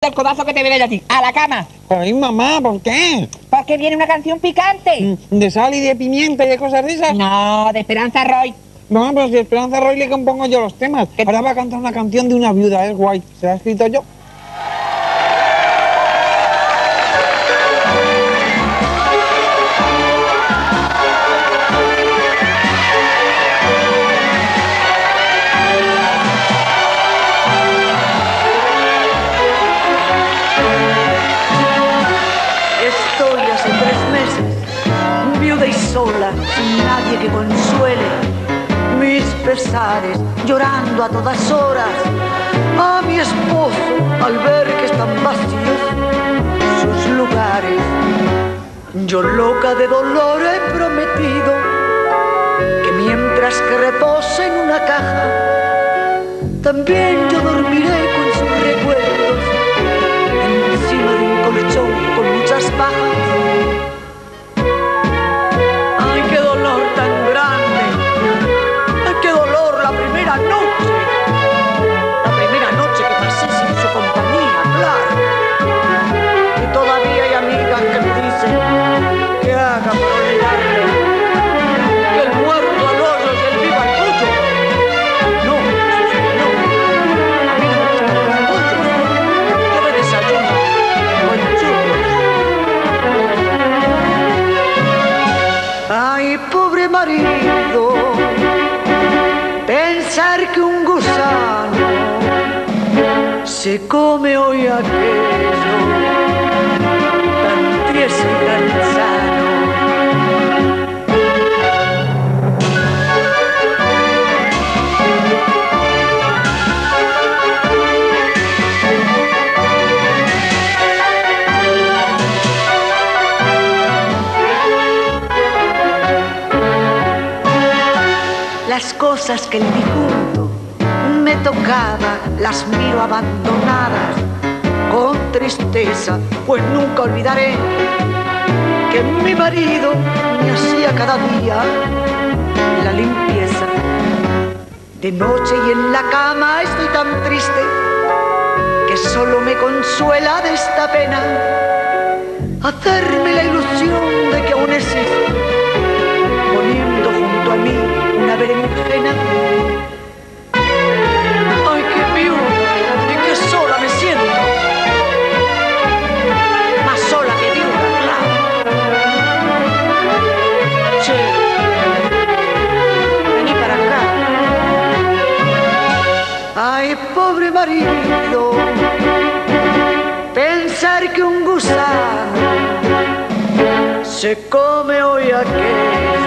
el codazo que te viene a ti. ¡A la cama! Ay, mamá, ¿por qué? Porque viene una canción picante. ¿De sal y de pimienta y de cosas de esas? No, de Esperanza Roy. No, pero si Esperanza Roy le compongo yo los temas. Ahora va a cantar una canción de una viuda, es guay. ¿Se la he escrito yo? Estoy hace 3 meses, viuda y sola, sin nadie que consuele mis pesares, llorando a todas horas a mi esposo al ver que están vacíos sus lugares. Yo loca de dolor he prometido que mientras que repose en una caja, también yo dormiré con sus recuerdos encima de un colchón con muchas pajas. ¡Ay, qué dolor tan grande! ¡Ay, qué dolor la primera noche! La primera noche que pasé sin su compañía, claro. Y todavía hay amigas que me dicen que haga por olvidarlo, que el muerto al hoyo y el vivo al pollo. No, no, a mí no me gustan los pollos. Yo me desayuno con churros. Ay, pobre marido, pensar que un gusano se come hoy aquello tan tieso y tan sano. Las cosas que el difunto me tocaba las miro abandonadas con tristeza, pues nunca olvidaré que mi marido me hacía cada día la limpieza. De noche y en la cama estoy tan triste que solo me consuela de esta pena hacerme la ilusión de que aún existo, poniendo junto a mí una berenjena. Ay, qué viuda y qué sola me siento, más sola que viuda, claro. Che, vení para acá. Ay, pobre marido, pensar que un gusano se come hoy aquello